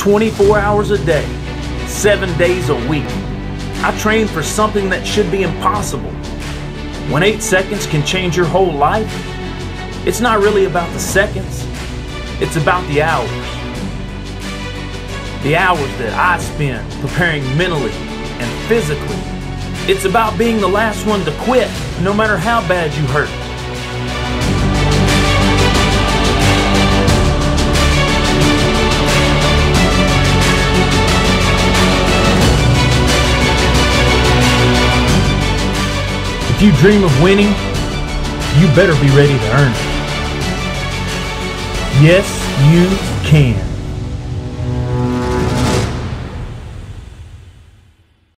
24 hours a day, 7 days a week. I train for something that should be impossible. When 8 seconds can change your whole life, it's not really about the seconds, it's about the hours. The hours that I spend preparing mentally and physically. It's about being the last one to quit, no matter how bad you hurt. If you dream of winning, you better be ready to earn it. Yes, you can.